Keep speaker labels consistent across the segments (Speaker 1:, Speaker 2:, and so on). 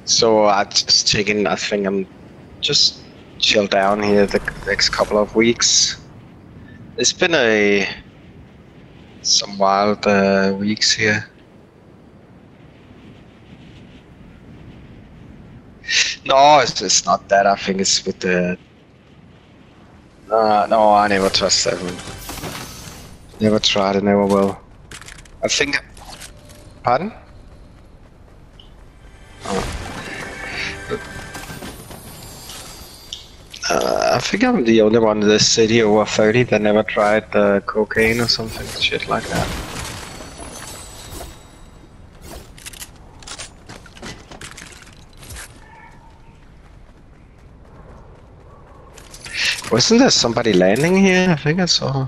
Speaker 1: So I just taking. I think I'm just chill down here the next couple of weeks. It's been some wild weeks here. No, it's not that. I think it's with the. No, I never trust everyone. Never tried it, never will. I think. Pardon? Oh. I think I'm the only one in this city over 30 that never tried cocaine or something, shit like that. Wasn't there somebody landing here? I think I saw.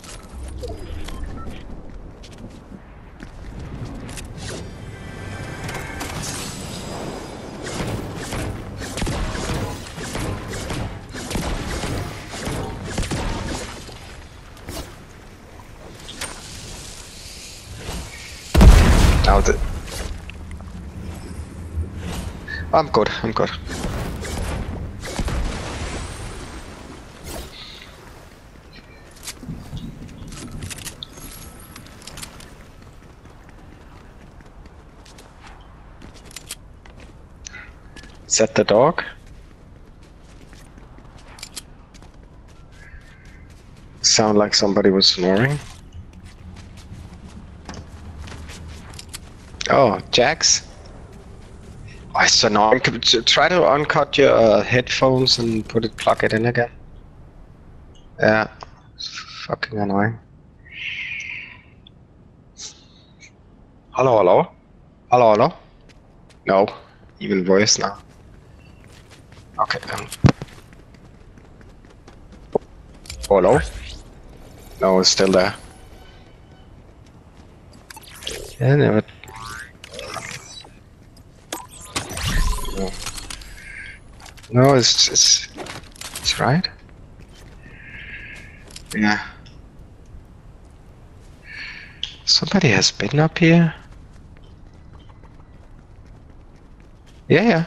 Speaker 1: I'm good, I'm good. Is that the dog? Sound like somebody was snoring. Oh, Jax? Oh, it's so annoying. Try to uncut your headphones and plug it in again. Yeah, it's fucking annoying. Hello, hello? Hello, hello? No, even worse now. Okay, hello? No, it's still there. Yeah, never. No, it's right. Yeah. Somebody has been up here. Yeah.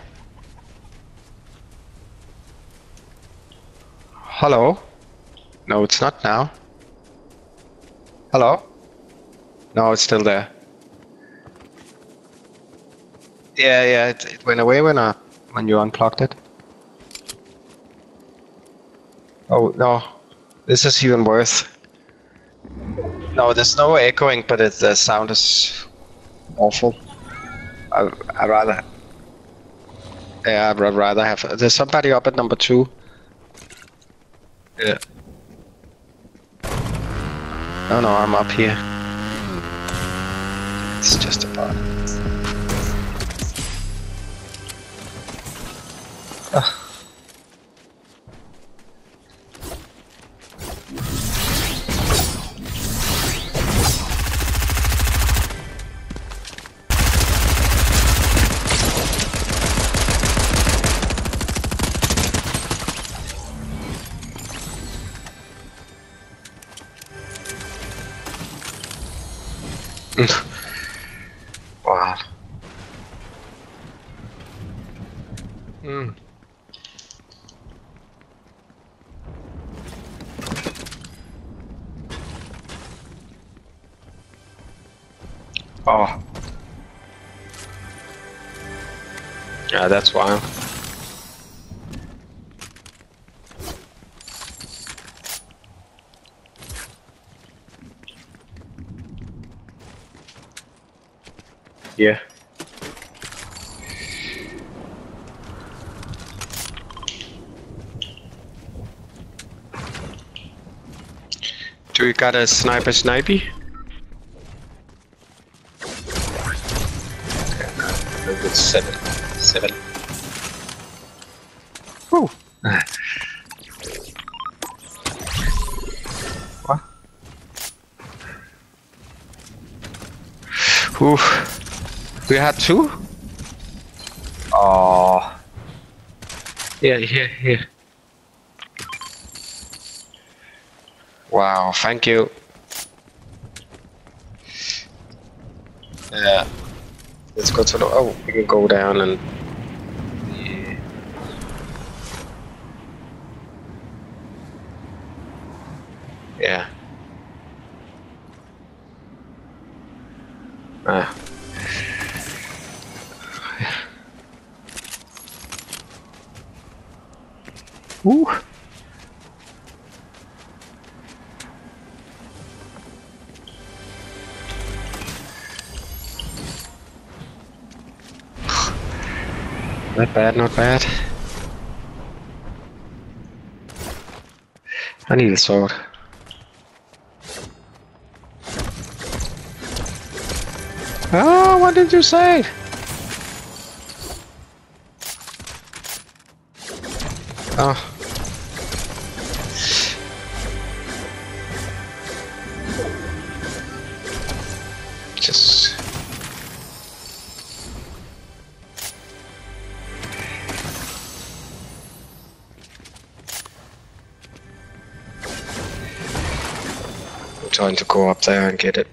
Speaker 1: Hello? No, it's not now. Hello? No, it's still there. Yeah, it went away when you unplugged it. Oh no, this is even worse. No, there's no echoing, but the sound is awful. I'd rather. Yeah, I'd rather have. There's somebody up at number 2. Yeah. No, I'm up here. It's just a bot. Wow. Oh. Yeah, that's wild. Yeah. Do you got a snipey? Okay, it's 7. Whew. What? Whew. We had 2? Oh. Here. Wow, thank you. Yeah. Let's go to the. Oh, we can go down and Ooh. Not bad, not bad. I need a sword. Oh, what did you say? Oh. Just... I'm trying to go up there and get it.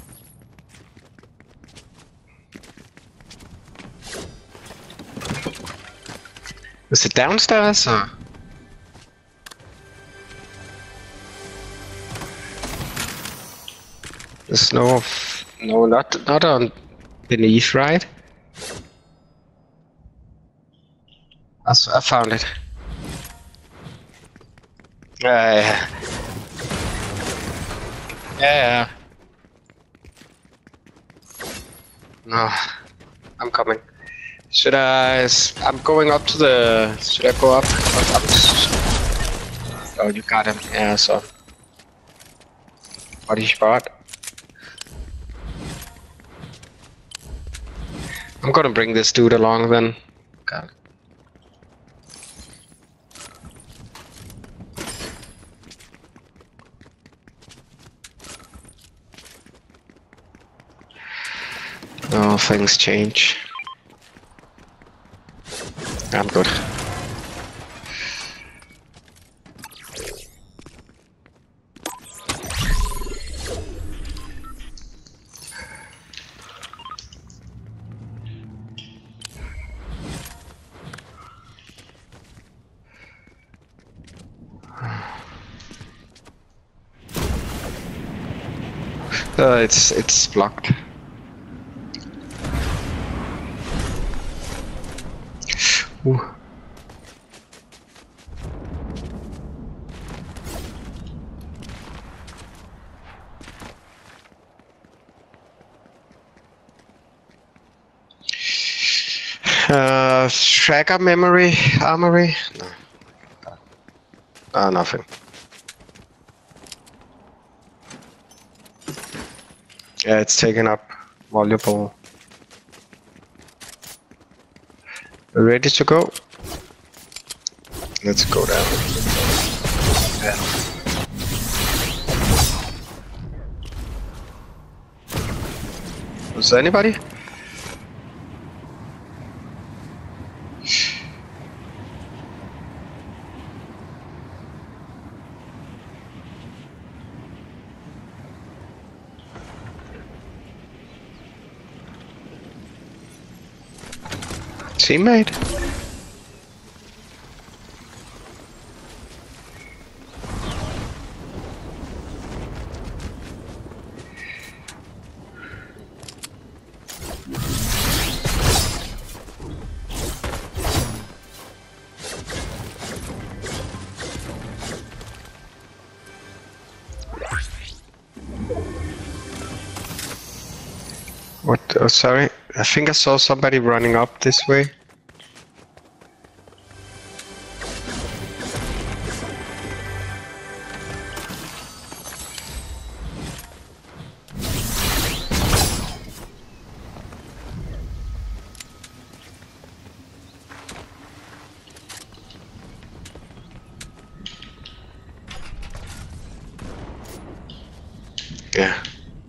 Speaker 1: Is it downstairs or? There's no, not on beneath, right? I found it. Yeah. Yeah. No, I'm coming. Should I? I'm going up to the. Should I go up? Oh, you got him. Yeah, so. Body spot. I'm gonna bring this dude along then. God. Oh, things change. I'm good. It's blocked. Ooh. Tracker memory armory? No. Nothing. Yeah, it's taken up. Valuable. Ready to go? Let's go down. Yeah. Was there anybody? Teammate? What? Oh, sorry. I think I saw somebody running up this way. Yeah.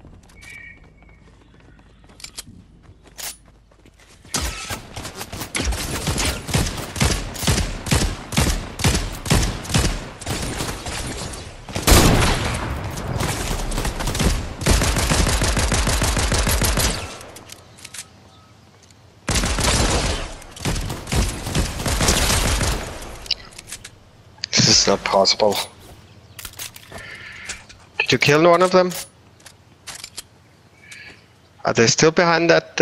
Speaker 1: This is not possible. Did you kill one of them? Are they still behind that?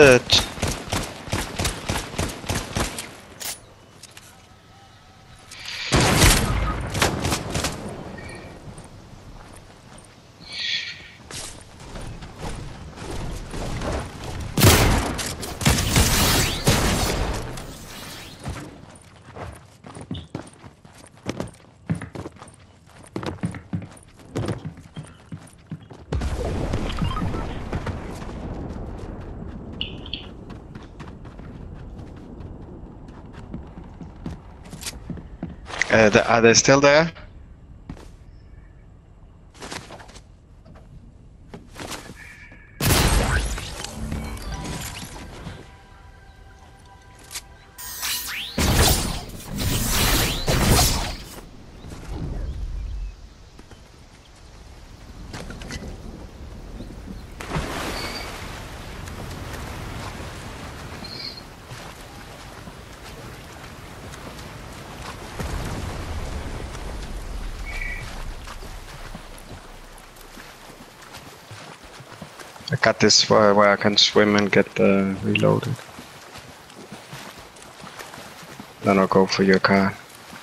Speaker 1: Are they still there? I got this where I can swim and get reloaded. Then I'll go for your car.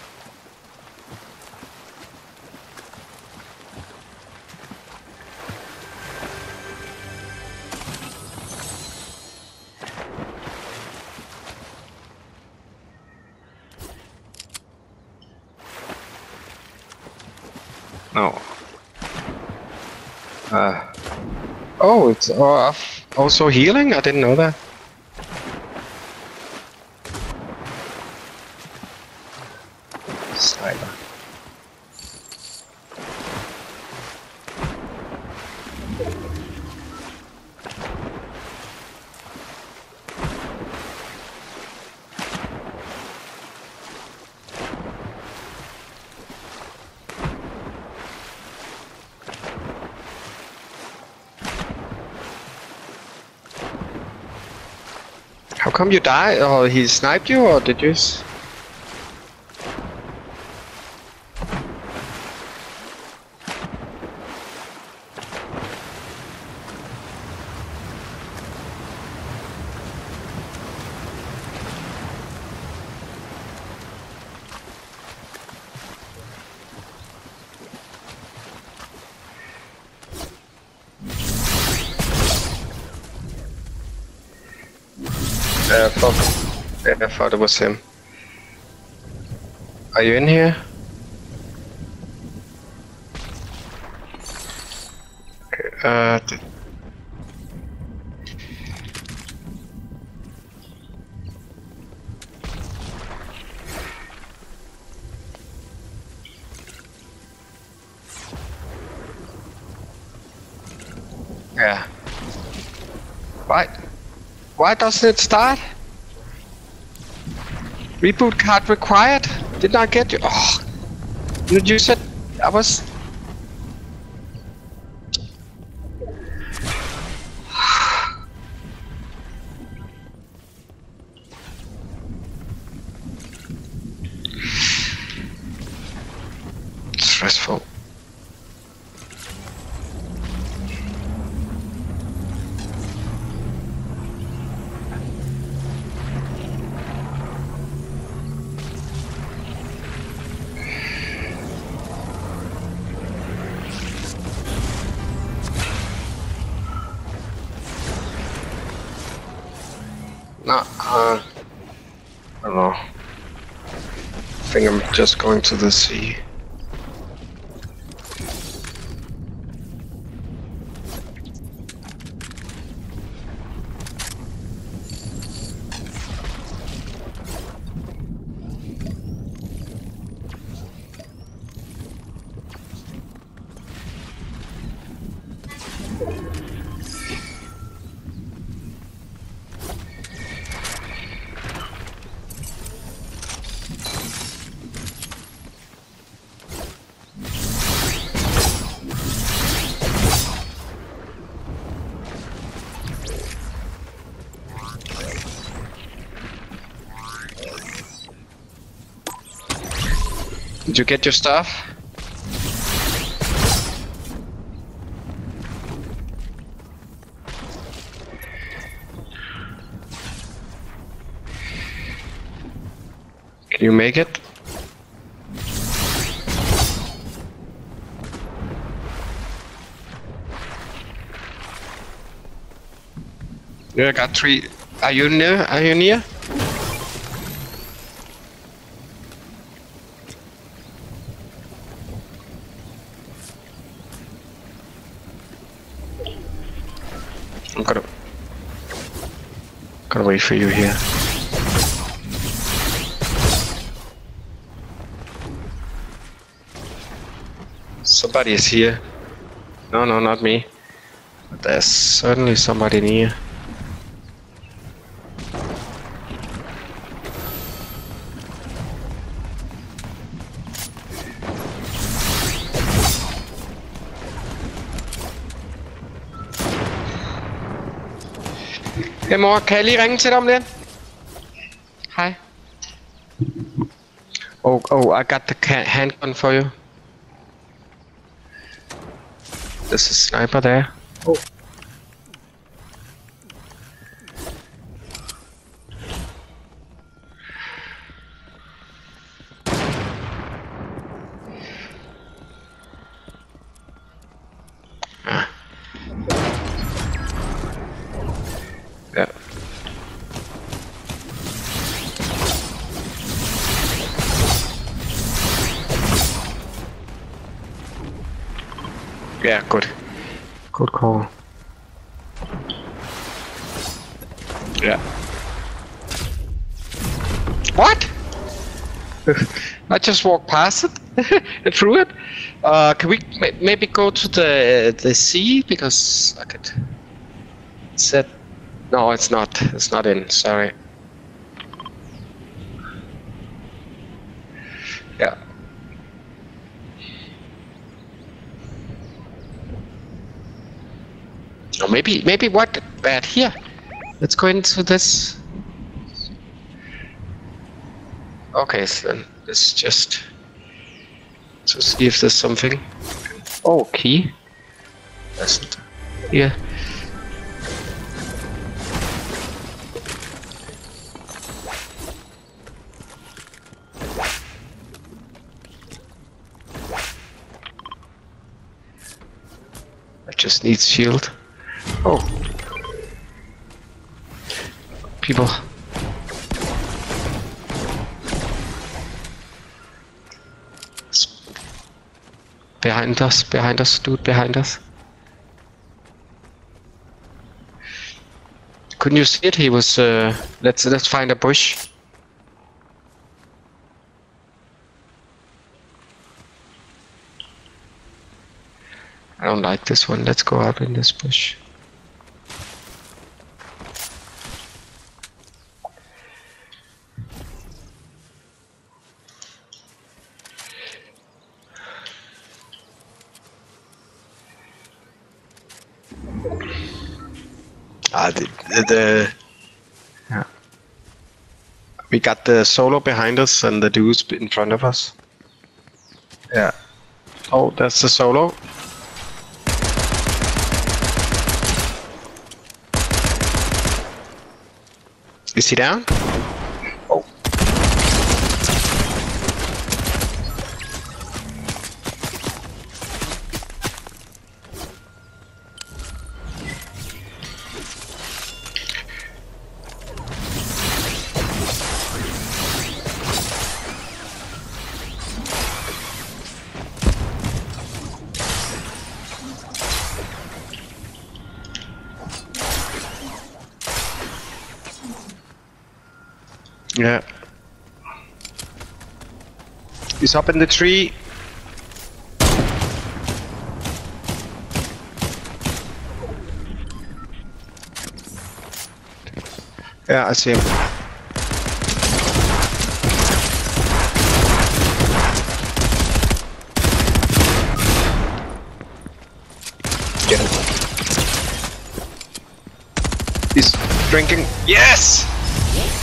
Speaker 1: No. Oh, it's also healing? I didn't know that. Sniper. How come you died? Or he sniped you, or did you? I thought it was him. Are you in here? Okay, yeah. Why doesn't it start? Reboot card required? Did not get you. Oh, you said I was. Stressful. No, I don't know. I think I'm just going to the sea. Did you get your stuff? Can you make it? Yeah, I got 3. Are you near? Are you near? I'm gonna wait for you here. Somebody is here. No, no, not me. But there's certainly somebody near. Hey mor, kan jeg lige ringe til dig om lidt? Hej. Oh, I got the handgun for you. There's a sniper there. Oh. Ah. Yeah. Yeah, good. Good call. Yeah. What? I just walked past it and through it. Can we maybe go to the sea, because I could set. No, it's not. It's not in. Sorry. Yeah. Or maybe what bad here? Let's go into this. Okay, so then let's just to see if there's something. Oh, key. That's it. Yeah. I just need shield. Oh. People. Behind us, dude, behind us. Couldn't you see it? He was, let's find a bush. I don't like this one, let's go out in this bush. Yeah. We got the solo behind us and the dudes in front of us. Yeah. Oh, that's the solo. Is he down? Oh. Yeah. He's up in the tree. Yeah, I see him. Get him. He's drinking. Yes!